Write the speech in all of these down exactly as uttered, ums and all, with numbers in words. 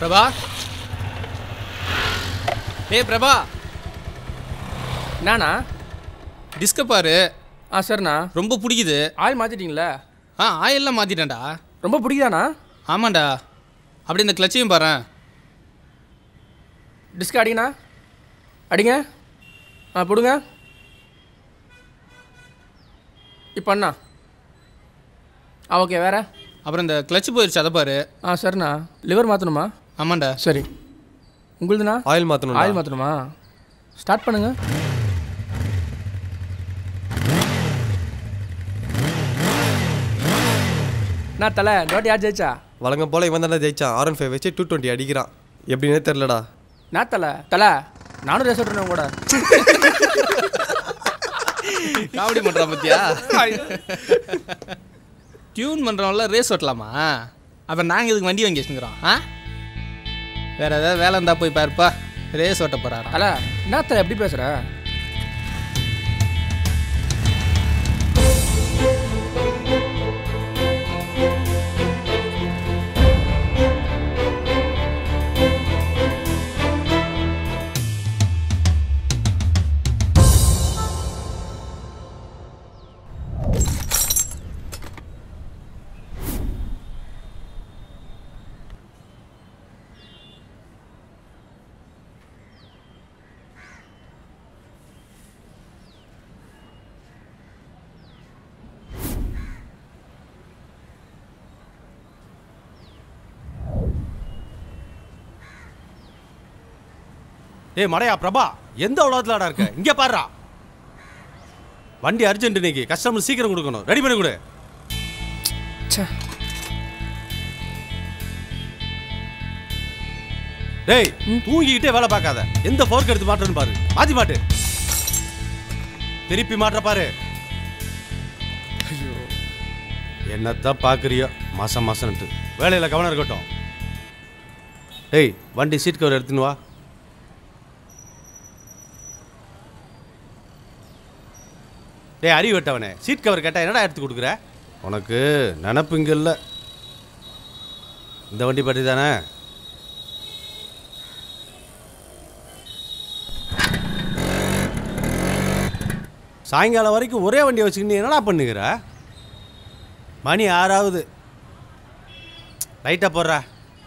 பிரபா, ஏய் பிரபா, என்னண்ணா? டிஸ்க பாரு. ஆ சரிண்ணா. ரொம்ப பிடிக்குது. ஆயில் மாற்றிட்டீங்களா? ஆ ஆயிலெலாம் மாற்றிட்டேன்டா. ரொம்ப பிடிக்குதாண்ணா? ஆமாண்டா. அப்படி இந்த கிளச்சையும் பாரு. டிஸ்க் அடிங்கண்ணா, அடிங்க. ஆ போடுங்க. இப்போ அண்ணா. ஆ ஓகே. வேறு அப்புறம் இந்த கிளச்சு போயிடுச்சு, அதை பாரு. ஆ சரிண்ணா. லிவர் மாற்றணுமா? ஆமாண்டா. சரி. உங்களுதுண்ணா? ஆயில் மாற்றணும். ஆயில் மாற்றணுமா? ஸ்டார்ட் பண்ணுங்க. நான் தலை இந்த வாட்டி யார் ஜெயிச்சா? வழங்க போல இவன் தானே ஜெயிச்சான். ஆர் ஒன் ஃபைவ் வச்சு டூ டுவெண்ட்டி அடிக்கிறான். எப்படின்னே தெரிலடா. நான் தலை தலை நானும் ரேஸ் ஓட்டுறேன் கூட. காமெடி பண்ணுறான் பத்தியா? டியூன் பண்ணுறவங்கள ரேஸ் ஓட்டலாமா? அப்போ நாங்கள் இதுக்கு வண்டி வாங்கி வச்சுக்கிறோம். ஆ வேறு ஏதாவது வேலை இருந்தால் போய் பாருப்பா. ரேஸ் ஓட்ட போகிறாரா? தலை என்ன தலை எப்படி பேசுகிற? ஏய் மடையா பிரபா, எந்த உலகத்துலடா இருக்க? இங்கே பாருடா, வண்டி அர்ஜென்ட், இன்னைக்கு கஸ்டமர் சீக்கிரம் கொடுக்கணும். ரெடி பண்ணி கொடு. டேய் தூங்கிக்கிட்டே வேலை பார்க்காத. எந்த ஃபோர்க் எடுத்து மாட்டுறன்னு பாரு. மாற்றி மாட்டு. திருப்பி மாட்டுற பாரு. என்னத்தான் பார்க்குறியோ மாசம் மாசம்ட்டு. வேலையில் கவனம் இருக்கட்டும். டேய் வண்டி சீட் கவர் எடுத்துன்னு வா. டேய் அறிவு வெட்டவனே, சீட் கவர் கேட்டால் என்னடா எடுத்து கொடுக்குற? உனக்கு நினப்பு இங்கே இல்லை. இந்த வண்டி பற்றி தானே? சாயங்காலம் வரைக்கும் ஒரே வண்டியை வச்சுக்கிட்டு என்னடா பண்ணுகிற? மணி ஆறாவது. லைட்டாக போடுற.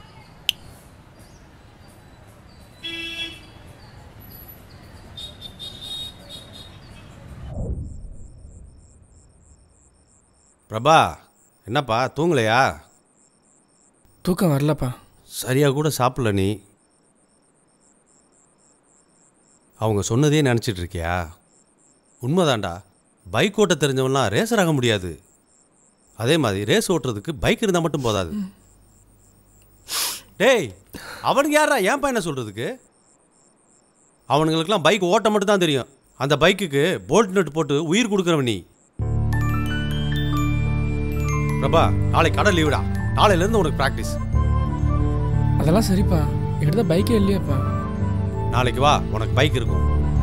பிரபா என்னப்பா தூங்கலையா? தூக்கம் வரலப்பா. சரியாக கூட சாப்பிடல. நீ அவங்க சொன்னதே நினச்சிட்டு இருக்கியா? உண்மைதான்டா. பைக் ஓட்ட தெரிஞ்சவன்லாம் ரேசர் ஆக முடியாது. அதே மாதிரி ரேஸ் ஓட்டுறதுக்கு பைக் இருந்தால் மட்டும் போதாது. டேய் அவனுக்கு யாரா ஏன் பையனை சொல்கிறதுக்கு? அவனுங்களுக்கெல்லாம் பைக் ஓட்ட மட்டும் தான் தெரியும். அந்த பைக்குக்கு போல்ட் நட்டு போட்டு உயிர் கொடுக்குறவன் நீ. பிரபா நாளைக்கு கடை லீவுடா. நாளையிலேருந்து உனக்கு ப்ராக்டிஸ். அதெல்லாம் சரிப்பா, என்கிட்ட தான் பைக்கே இல்லையாப்பா. நாளைக்கு வா, உனக்கு பைக் இருக்கும்.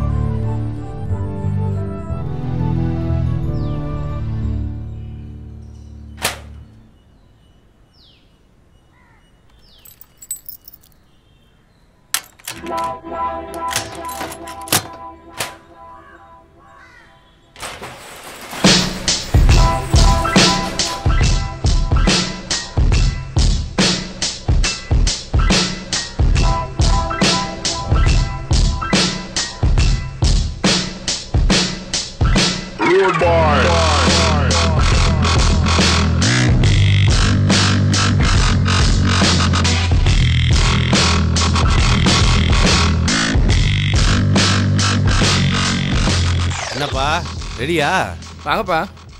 என்னப்பா ரெடியா? வாங்கப்பா.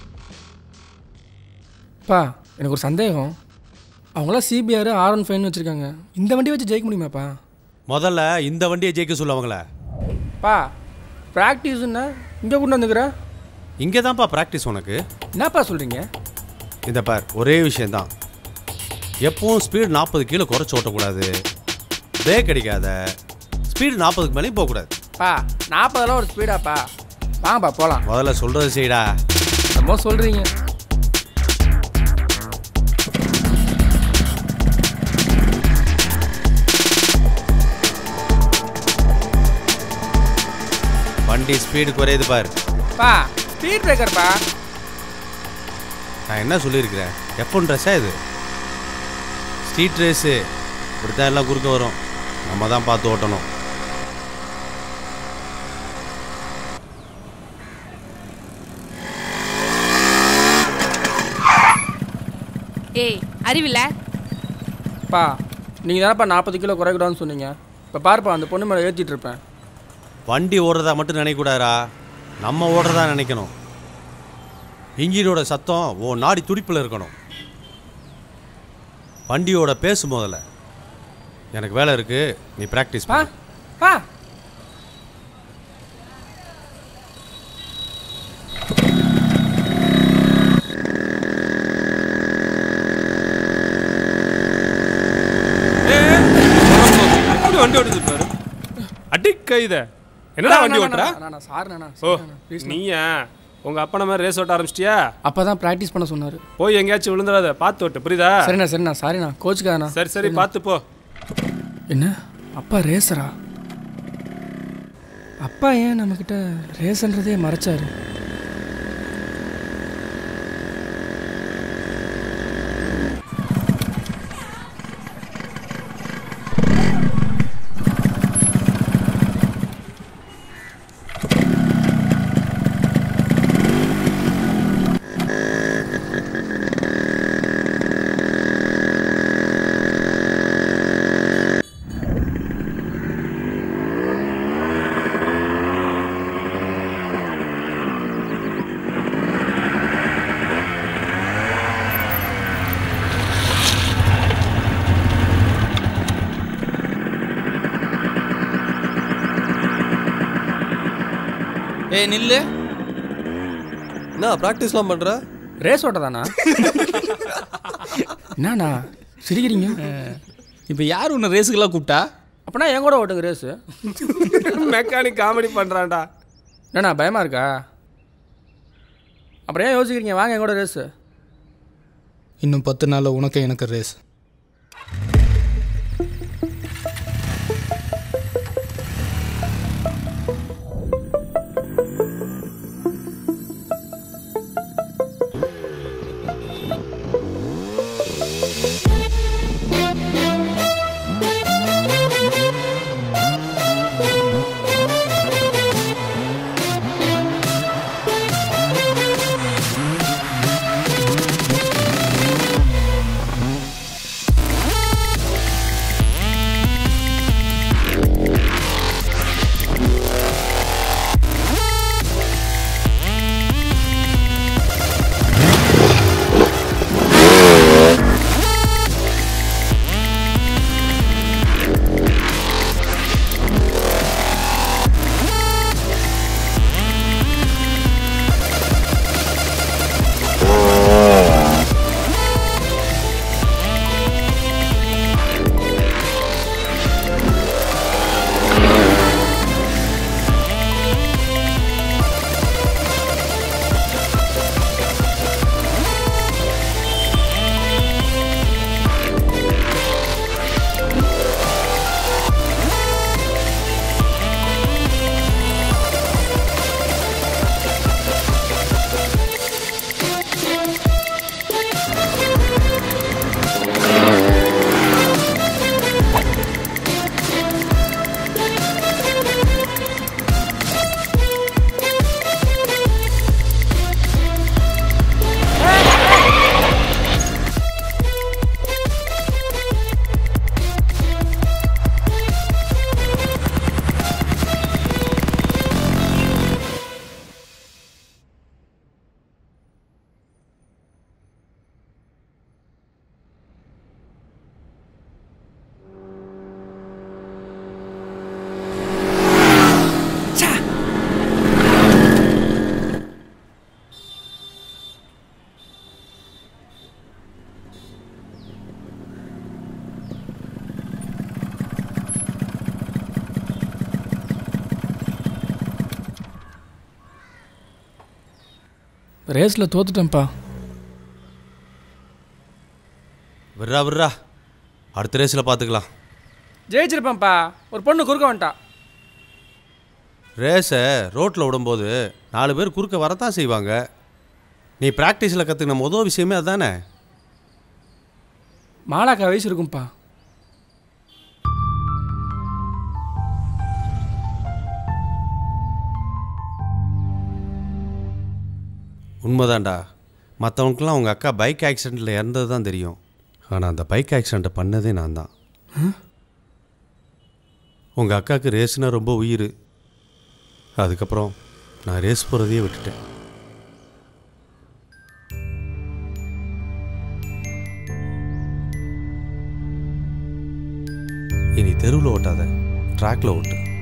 பா எனக்கு ஒரு சந்தேகம். அவங்களாம் சிபிஆர் ஆர் ஒன் ஃபைவ்னு வச்சுருக்காங்க. இந்த வண்டியை வச்சு ஜெயிக்க முடியுமாப்பா? முதல்ல இந்த வண்டியை ஜெயிக்க சொல்ல அவங்கள. பா ப்ராக்டிஸ்ன்னா இங்கே கொண்டு வந்துக்கிறேன். இங்கே தான்ப்பா ப்ராக்டிஸ் உனக்கு. என்னப்பா சொல்கிறீங்க? இந்த பார், ஒரே விஷயந்தான். எப்பவும் ஸ்பீடு நாற்பது கிலோ குறைச்சி ஓட்டக்கூடாது. பிரேக் அடிக்காத. ஸ்பீடு நாற்பதுக்கு மேலேயும் போகக்கூடாது. பா நாற்பதெல்லாம் ஒரு ஸ்பீடாப்பா. வாங்கப்பா போகலாம். முதல்ல சொல்கிறது செய்டா. ரொம்ப சொல்கிறீங்க. வண்டி ஸ்பீடு குறையுது பாரு. பா ஸ்பீட் பிரேக்கர்ப்பா. நான் என்ன சொல்லியிருக்கிறேன்? எஃப் ஒன் ட்ரெஸ்ஸா இது? ஸ்ட்ரீட் ரேஸு இப்படித்தான் எல்லாம் குறுக்க வரும். நம்ம தான் பார்த்து ஓட்டணும். ஏய் அறிவில்ல பா நீங்கள் தானப்பா நாற்பது கிலோ குறைக்கூடாதுன்னு சொன்னீங்க. இப்போ பாருப்பா அந்த பொண்ணு மேலே ஏற்றிட்டு இருப்பேன். வண்டி ஓடுறதா மட்டும் நினைக்கூடாதா, நம்ம ஓடுறதா நினைக்கணும். இன்ஜினோட சத்தம் ஓ நாடி துடிப்பில் இருக்கணும். வண்டியோட பேசு முதல்ல. எனக்கு வேலை இருக்கு, நீ ப்ராக்டிஸ் பா பண்ணு. பா வண்டி ஓடுது பாரு. அடிக்க இத என்னடா வண்டி ஓட்டுறா? சாரிண்ணா. ஓ நீயா உங்க அப்பா மாதிரி ரேஸ் ஓட்ட ஆரம்பிச்சிட்டியா? அப்போ தான் ப்ராக்டிஸ் பண்ண சொன்னார். போய் எங்கேயாச்சும் விழுந்துடாத, பார்த்து ஓட்டு, புரியுதா? சரிண்ணா சரிண்ணா சாரிண்ணா கோச்சுக்காண்ணா. சரி சரி பார்த்து போ. என்ன அப்பா ரேசரா? அப்பா ஏன் நம்மக்கிட்ட ரேஸ்ன்றதே மறைச்சாரு? ஏய் நில்லு. என்ன ப்ராக்டிஸ்லாம் பண்ணுற? ரேஸ் ஓட்டதானா? என்னண்ணா சிரிக்கிறீங்க? இப்போ யார் உன்னை ரேஸுக்கெல்லாம் கூப்பிட்டா? அப்படின்னா என் கூட ஓட்டுங்க ரேஸு. Mechanic comedy பண்ணுறான்டா. என்னண்ணா பயமாக இருக்கா? அப்புறம் ஏன் யோசிக்கிறீங்க? வாங்க என் கூட ரேஸு. இன்னும் பத்து நாளில் உனக்கு எனக்கு ரேஸ். ரேஸில் தோத்துட்டேன்ப்பா. விட்றா விட்றா, அடுத்த ரேஸில் பார்த்துக்கலாம். ஜெயிச்சிருப்பேன்ப்பா. ஒரு பொண்ணு குறுக்க வந்துட்டா. ரேஸை ரோட்டில் விடும்போது நாலு பேர் குறுக்க வரத்தான் செய்வாங்க. நீ ப்ராக்டிஸில் கற்றுக்கின மொதல் விஷயமே அதுதானே. மாலாக்கா வயசு இருக்கும்ப்பா. உண்மைதான்டா. மற்றவனுக்கெல்லாம் அவங்க அக்கா பைக் ஆக்சிடெண்ட்டில் இறந்தது தான் தெரியும். ஆனால் அந்த பைக் ஆக்சிடெண்ட்டை பண்ணதே நான் தான். உங்கள் அக்காவுக்கு ரேஸ்னா ரொம்ப உயிர். அதுக்கப்புறம் நான் ரேஸ் போகிறதையே விட்டுட்டேன். இனி தெருவில் ஓட்டாத, ட்ராக்ல ஓட்டு.